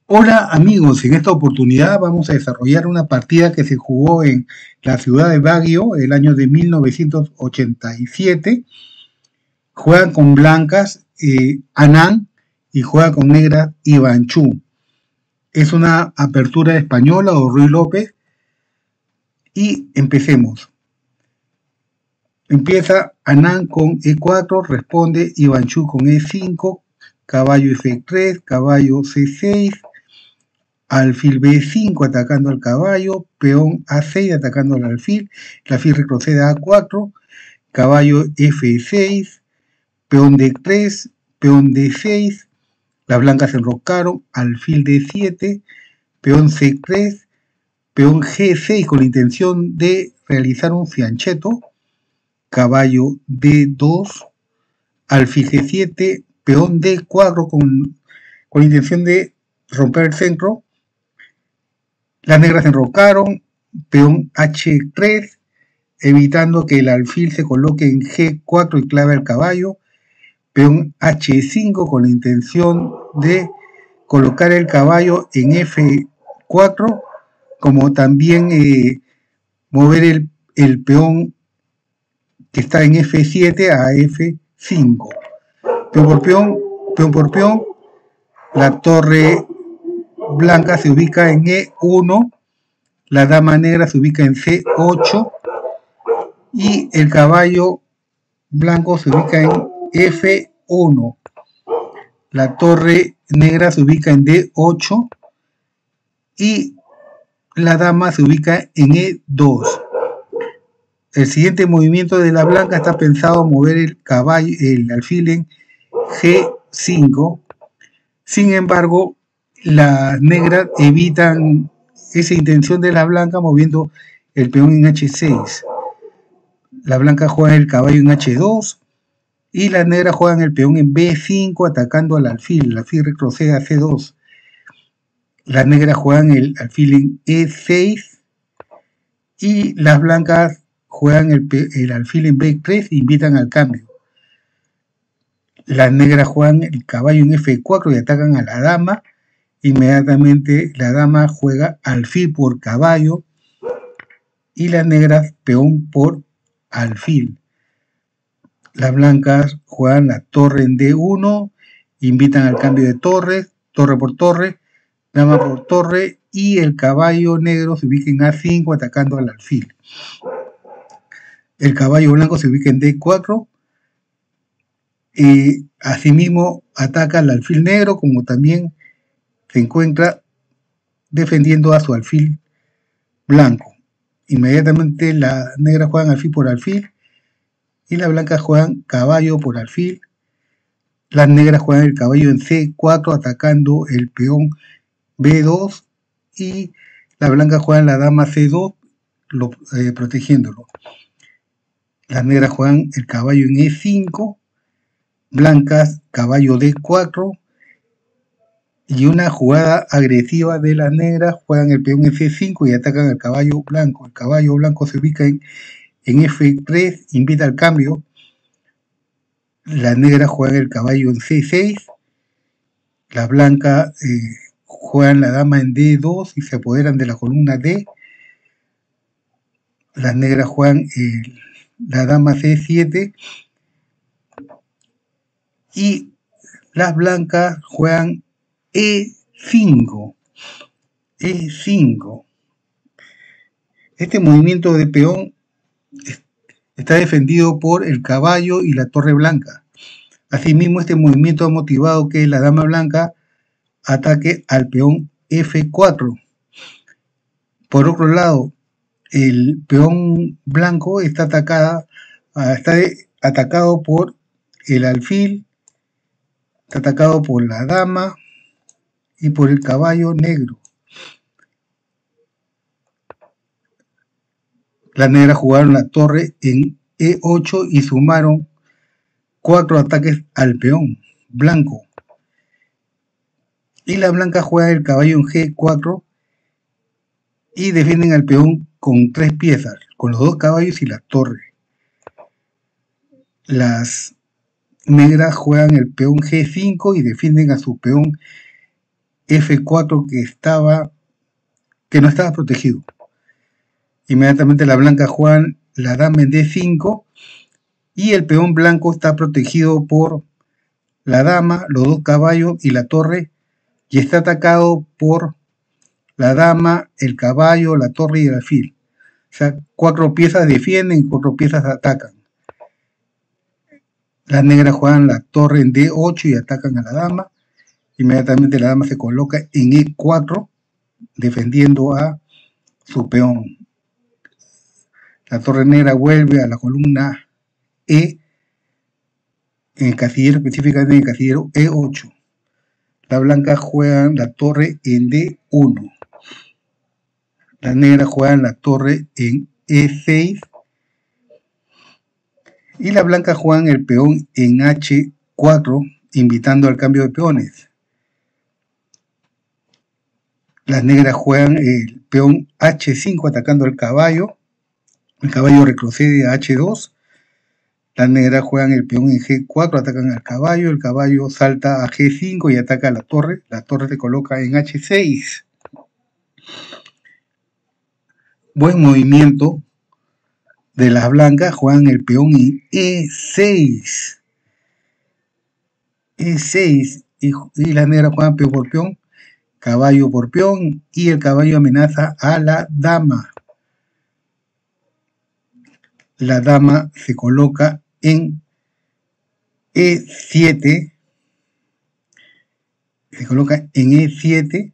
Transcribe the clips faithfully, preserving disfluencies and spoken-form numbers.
Hola amigos, en esta oportunidad vamos a desarrollar una partida que se jugó en la ciudad de Baguio el año de mil novecientos ochenta y siete. Juegan con blancas eh, Anán y juega con negras Ivanchú. Es una apertura española o Ruy López y empecemos. Empieza Anán con E cuatro, responde Ivanchú con E cinco, caballo F tres, caballo C seis, alfil B cinco atacando al caballo, peón A seis atacando al alfil, el alfil retrocede a A cuatro, caballo F seis, peón D tres, peón D seis, las blancas se enroscaron, alfil D siete, peón C tres, peón G seis con la intención de realizar un fianchetto, caballo D dos, alfil G siete, peón D cuatro con, con la intención de romper el centro. Las negras se enroscaron, peón H tres, evitando que el alfil se coloque en G cuatro y clave al caballo, peón H cinco con la intención de colocar el caballo en F cuatro, como también eh, mover el, el peón que está en F siete a F cinco. Peón por peón, peón por peón, la torre blanca se ubica en E uno, la dama negra se ubica en C ocho y el caballo blanco se ubica en F uno. La torre negra se ubica en D ocho y la dama se ubica en E dos. El siguiente movimiento de la blanca está pensado mover el caballo, el alfil en G cinco. Sin embargo, las negras evitan esa intención de la blanca moviendo el peón en H seis. La blanca juega el caballo en H dos y las negras juegan el peón en B cinco atacando al alfil. El alfil retrocede a C dos. Las negras juegan el alfil en E seis y las blancas juegan el, el alfil en B tres e invitan al cambio. Las negras juegan el caballo en F cuatro y atacan a la dama. Inmediatamente la dama juega alfil por caballo y las negras peón por alfil. Las blancas juegan la torre en D uno, invitan al cambio de torres, torre por torre, dama por torre y el caballo negro se ubica en A cinco atacando al alfil. El caballo blanco se ubica en D cuatro y asimismo ataca al alfil negro, como también se encuentra defendiendo a su alfil blanco. Inmediatamente las negras juegan alfil por alfil y las blancas juegan caballo por alfil. Las negras juegan el caballo en C cuatro atacando el peón B dos y las blancas juegan la dama C dos lo, eh, protegiéndolo. Las negras juegan el caballo en E cinco, blancas caballo D cuatro y una jugada agresiva de las negras juegan el peón en C cinco y atacan al caballo blanco. El caballo blanco se ubica en, en F tres, invita al cambio. Las negras juegan el caballo en C seis, las blancas eh, juegan la dama en D dos y se apoderan de la columna D. Las negras juegan eh, la dama C siete y las blancas juegan E cinco. E cinco. Este movimiento de peón está defendido por el caballo y la torre blanca. Asimismo, este movimiento ha motivado que la dama blanca ataque al peón F cuatro. Por otro lado, el peón blanco está, atacada, está atacado por el alfil, está atacado por la dama y por el caballo negro. Las negras jugaron la torre en E ocho y sumaron cuatro ataques al peón blanco. Y la blanca juega el caballo en G cuatro y defienden al peón con tres piezas, con los dos caballos y la torre. Las negras juegan el peón G cinco y defienden a su peón F cuatro que estaba, que no estaba protegido. Inmediatamente la blanca juega la dama en D cinco y el peón blanco está protegido por la dama, los dos caballos y la torre, y está atacado por la dama, el caballo, la torre y el alfil. O sea, cuatro piezas defienden y cuatro piezas atacan. Las negras juegan la torre en D ocho y atacan a la dama. Inmediatamente la dama se coloca en E cuatro, defendiendo a su peón. La torre negra vuelve a la columna E, en el casillero, específicamente en el casillero E ocho. La blanca juegan la torre en D uno. Las negras juegan la torre en E seis. Y la blanca juegan el peón en H cuatro, invitando al cambio de peones. Las negras juegan el peón H cinco atacando al caballo. El caballo retrocede a H dos. Las negras juegan el peón en G cuatro, atacan al caballo. El caballo salta a G cinco y ataca a la torre. La torre se coloca en H seis. Buen movimiento de las blancas, juegan el peón en E seis. E seis. Y, y las negras juegan peón por peón, caballo por peón, y el caballo amenaza a la dama. La dama se coloca en E siete. Se coloca en E siete.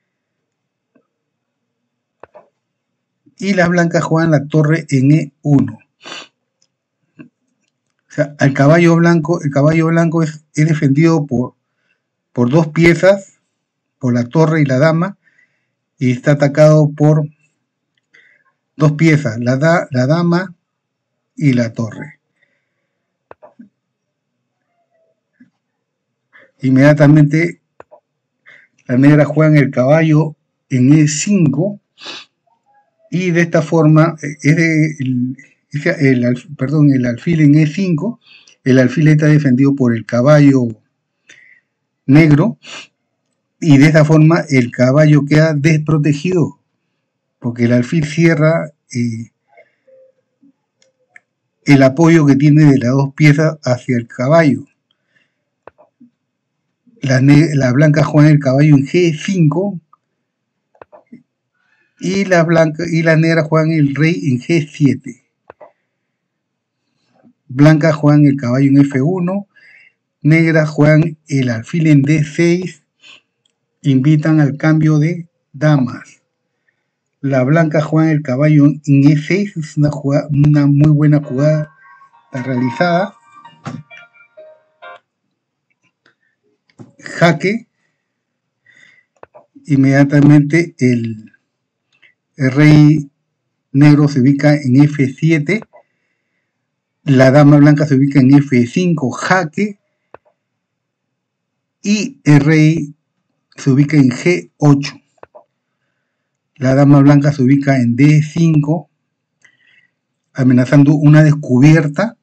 Y las blancas juegan la torre en E uno. O sea, al caballo blanco, el caballo blanco es, es defendido por, por dos piezas, por la torre y la dama, y está atacado por dos piezas, la, da, la dama y la torre. Inmediatamente las negras juegan el caballo en E cinco. Y de esta forma, es de, el, el, perdón, el alfil en E cinco, el alfil está defendido por el caballo negro, y de esta forma el caballo queda desprotegido, porque el alfil cierra eh, el apoyo que tiene de las dos piezas hacia el caballo. La, la blanca juega el caballo en G cinco, y las blancas y las negras juegan el rey en G siete. Blancas juegan el caballo en F uno, negras juegan el alfil en D seis, invitan al cambio de damas. La blanca juega el caballo en E seis, es una, jugada, una muy buena jugada realizada. Jaque. Inmediatamente el El rey negro se ubica en F siete, la dama blanca se ubica en F cinco, jaque, y el rey se ubica en G ocho. La dama blanca se ubica en D cinco, amenazando una descubierta,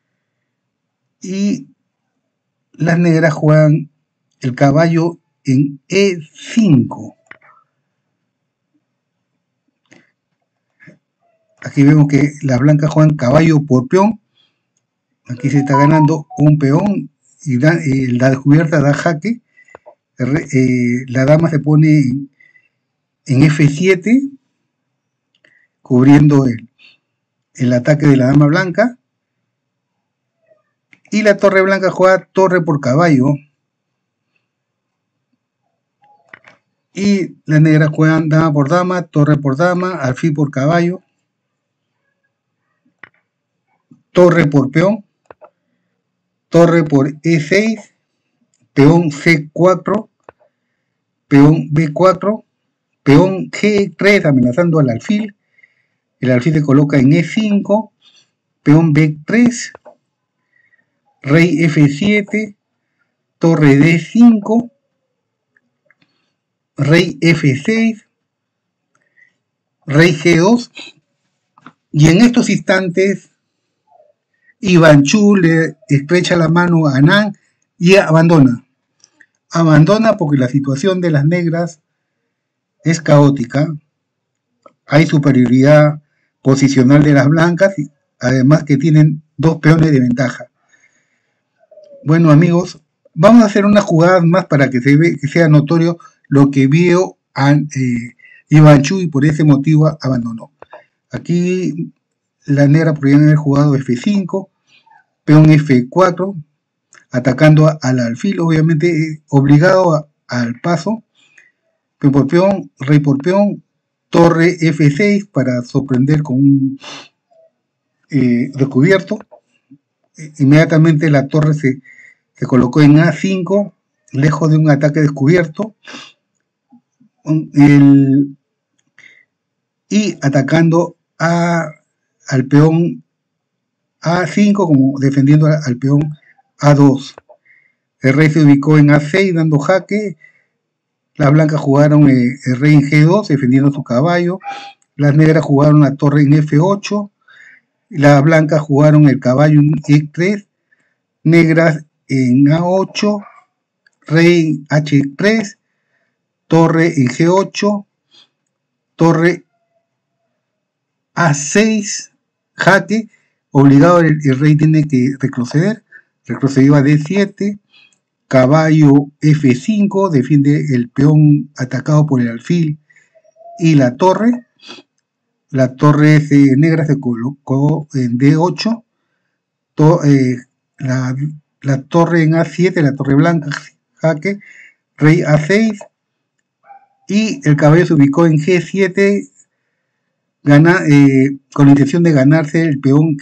y las negras juegan el caballo en E cinco. Aquí vemos que las blancas juegan caballo por peón. Aquí se está ganando un peón y da, eh, la descubierta da jaque. Eh, la dama se pone en, en F siete, cubriendo el, el ataque de la dama blanca. Y la torre blanca juega torre por caballo. Y las negras juegan dama por dama, torre por dama, alfil por caballo, torre por peón, torre por E seis, peón C cuatro, peón B cuatro, peón G tres amenazando al alfil, el alfil se coloca en E cinco, peón B tres, rey F siete, torre D cinco, rey F seis, rey G dos, y en estos instantes Iván Chu le estrecha la mano a Anand y abandona. abandona porque la situación de las negras es caótica. Hay superioridad posicional de las blancas, y además que tienen dos peones de ventaja. Bueno, amigos, vamos a hacer una jugada más para que, se ve, que sea notorio lo que vio a, eh, Iván Chu, y por ese motivo abandonó. Aquí la negra podrían haber jugado efe cinco, peón efe cuatro, atacando a, al alfil, obviamente eh, obligado a, al paso, peón por peón, rey por peón, torre efe seis para sorprender con un eh, descubierto. Inmediatamente la torre se, se colocó en a cinco, lejos de un ataque descubierto, el, y atacando a, al peón a cinco, como defendiendo al, al peón a dos. El rey se ubicó en a seis dando jaque. Las blancas jugaron eh, el rey en ge dos defendiendo su caballo. Las negras jugaron la torre en efe ocho. Las blancas jugaron el caballo en e tres. Negras en a ocho. Rey en hache tres. Torre en ge ocho. Torre a seis. Jaque. Obligado el, el rey tiene que retroceder. Retrocedió a de siete. Caballo efe cinco, defiende el peón atacado por el alfil y la torre. La torre eh, negra se colocó en de ocho. To, eh, la, la torre en a siete, la torre blanca, jaque. Rey a seis. Y el caballo se ubicó en ge siete, gana, eh, con la intención de ganarse el peón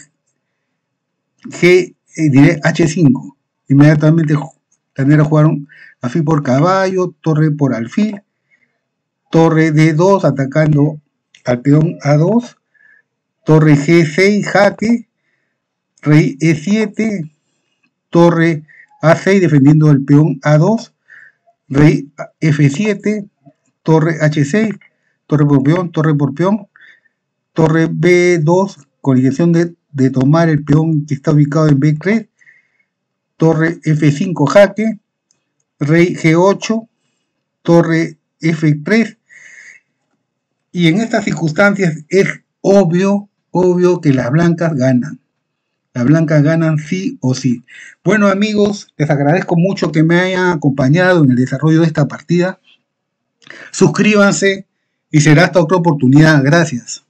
G, eh, diré hache cinco. Inmediatamente las negras jugaron alfil por caballo, torre por alfil, torre de dos atacando al peón a dos, torre ge seis, jaque, rey e siete, torre a seis defendiendo el peón a dos, rey efe siete, torre hache seis, torre por peón, torre por peón, torre be dos con la intención de, de tomar el peón que está ubicado en be tres, torre efe cinco, jaque, rey ge ocho, torre efe tres, y en estas circunstancias es obvio, obvio que las blancas ganan. Las blancas ganan sí o sí. Bueno, amigos, les agradezco mucho que me hayan acompañado en el desarrollo de esta partida. Suscríbanse y será hasta otra oportunidad. Gracias.